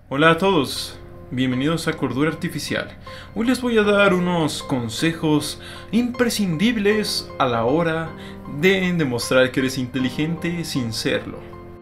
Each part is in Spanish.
Hola a todos, bienvenidos a Cordura Artificial. Hoy les voy a dar unos consejos imprescindibles a la hora de demostrar que eres inteligente sin serlo.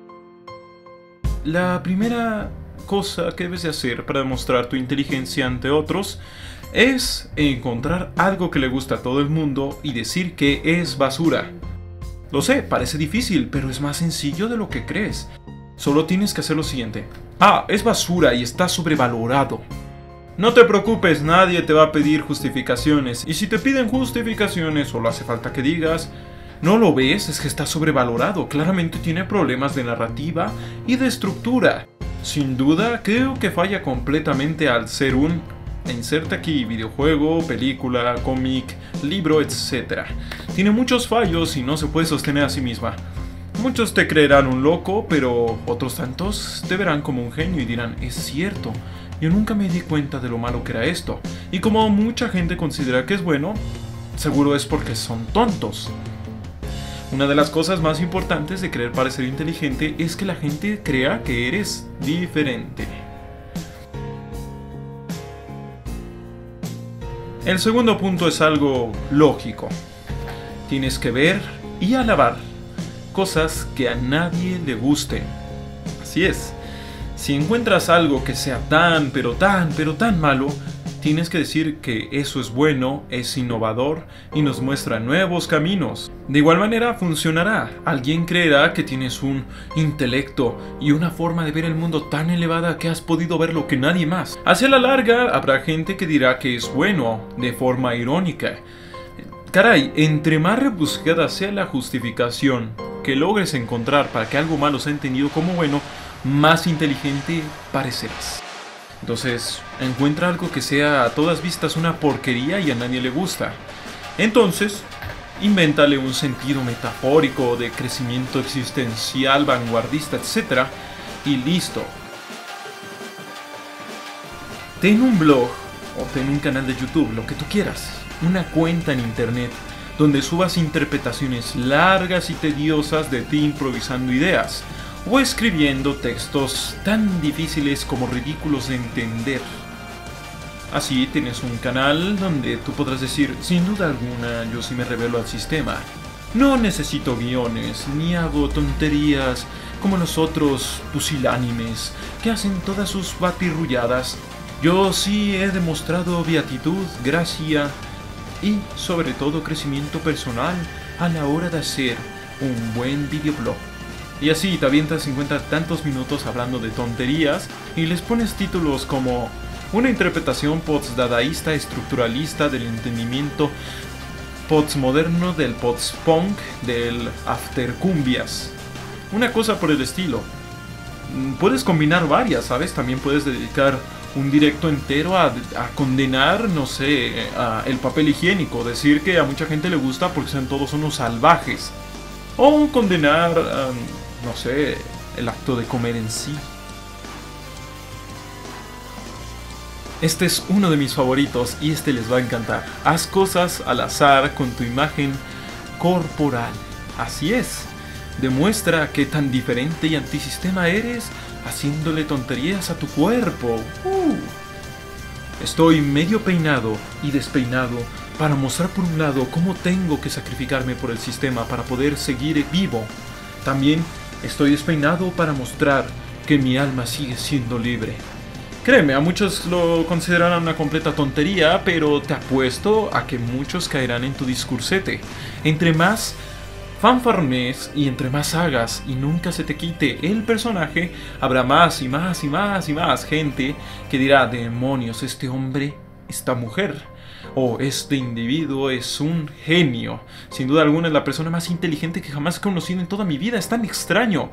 La primera cosa que debes de hacer para demostrar tu inteligencia ante otros es encontrar algo que le gusta a todo el mundo y decir que es basura. Lo sé, parece difícil, pero es más sencillo de lo que crees. Solo tienes que hacer lo siguiente. Es basura y está sobrevalorado. No te preocupes, nadie te va a pedir justificaciones. Y si te piden justificaciones, solo hace falta que digas: ¿no lo ves? Es que está sobrevalorado. Claramente tiene problemas de narrativa y de estructura. Sin duda, creo que falla completamente al ser un... inserte aquí: videojuego, película, cómic, libro, etc. Tiene muchos fallos y no se puede sostener a sí misma. Muchos te creerán un loco, pero otros tantos te verán como un genio y dirán: es cierto, yo nunca me di cuenta de lo malo que era esto. Y como mucha gente considera que es bueno, seguro es porque son tontos. Una de las cosas más importantes de querer parecer inteligente es que la gente crea que eres diferente. El segundo punto es algo lógico. Tienes que ver y alabar cosas que a nadie le gusten. Así es. Si encuentras algo que sea tan malo, tienes que decir que eso es bueno, es innovador y nos muestra nuevos caminos. De igual manera funcionará. Alguien creerá que tienes un intelecto y una forma de ver el mundo tan elevada que has podido ver lo que nadie más. Hacia la larga habrá gente que dirá que es bueno de forma irónica. Caray, entre más rebuscada sea la justificación que logres encontrar para que algo malo sea entendido como bueno, más inteligente parecerás. Entonces, encuentra algo que sea a todas vistas una porquería y a nadie le gusta. Entonces, invéntale un sentido metafórico de crecimiento existencial, vanguardista, etc. Y listo. Ten un blog o ten un canal de YouTube, lo que tú quieras. Una cuenta en internet donde subas interpretaciones largas y tediosas de ti improvisando ideas o escribiendo textos tan difíciles como ridículos de entender. Así tienes un canal donde tú podrás decir: sin duda alguna, yo sí me revelo al sistema. No necesito guiones, ni hago tonterías como los otros pusilánimes que hacen todas sus batirrulladas. Yo sí he demostrado beatitud, gracia y sobre todo crecimiento personal a la hora de hacer un buen videoblog. Y así te avientas 50 tantos minutos hablando de tonterías y les pones títulos como una interpretación post-dadaísta estructuralista del entendimiento post-moderno del post-punk del after-cumbias. Una cosa por el estilo. Puedes combinar varias, ¿sabes? También puedes dedicar un directo entero a condenar, no sé, el papel higiénico. Decir que a mucha gente le gusta porque son todos unos salvajes. O condenar, no sé, el acto de comer en sí. Este es uno de mis favoritos y este les va a encantar. Haz cosas al azar con tu imagen corporal. Así es. Demuestra qué tan diferente y antisistema eres haciéndole tonterías a tu cuerpo. Estoy medio peinado y despeinado para mostrar por un lado cómo tengo que sacrificarme por el sistema para poder seguir vivo. También estoy despeinado para mostrar que mi alma sigue siendo libre. Créeme, a muchos lo considerarán una completa tontería, pero te apuesto a que muchos caerán en tu discursete. Entre más fanfarrones y entre más hagas y nunca se te quite el personaje, habrá más y más y más y más gente que dirá: demonios, este hombre, esta mujer o este individuo es un genio. Sin duda alguna es la persona más inteligente que jamás he conocido en toda mi vida. Es tan extraño.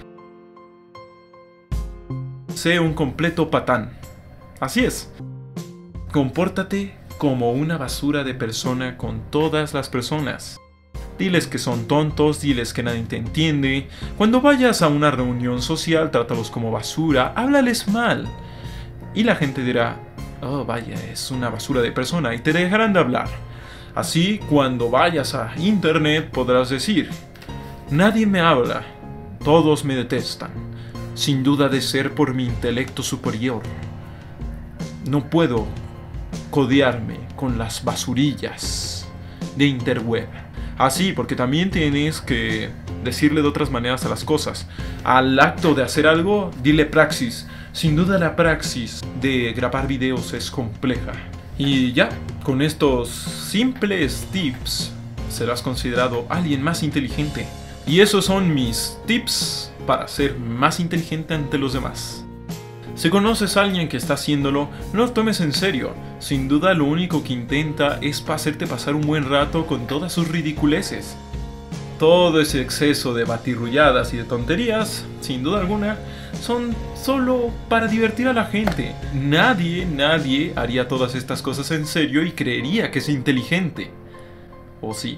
Sé un completo patán. Así es. Compórtate como una basura de persona con todas las personas. Diles que son tontos, diles que nadie te entiende. Cuando vayas a una reunión social, trátalos como basura, háblales mal. Y la gente dirá: oh vaya, es una basura de persona, y te dejarán de hablar. Así, cuando vayas a internet podrás decir: nadie me habla, todos me detestan. Sin duda de ser por mi intelecto superior. No puedo codearme con las basurillas de interweb. Así, porque también tienes que decirle de otras maneras a las cosas. Al acto de hacer algo, dile praxis. Sin duda la praxis de grabar videos es compleja. Y ya, con estos simples tips, serás considerado alguien más inteligente. Y esos son mis tips para ser más inteligente ante los demás. Si conoces a alguien que está haciéndolo, no lo tomes en serio. Sin duda lo único que intenta es hacerte pasar un buen rato con todas sus ridiculeces. Todo ese exceso de batirrulladas y de tonterías, sin duda alguna, son solo para divertir a la gente. Nadie haría todas estas cosas en serio y creería que es inteligente. ¿O sí?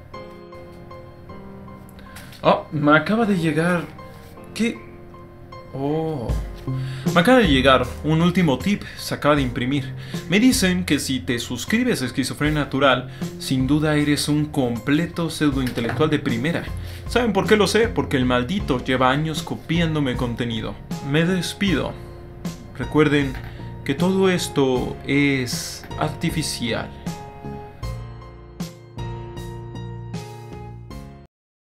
Oh, me acaba de llegar... ¿Qué? Oh... Me acaba de llegar un último tip, se acaba de imprimir. Me dicen que si te suscribes a Esquizofrenia Natural, sin duda eres un completo pseudointelectual de primera. ¿Saben por qué lo sé? Porque el maldito lleva años copiándome contenido. Me despido. Recuerden que todo esto es artificial.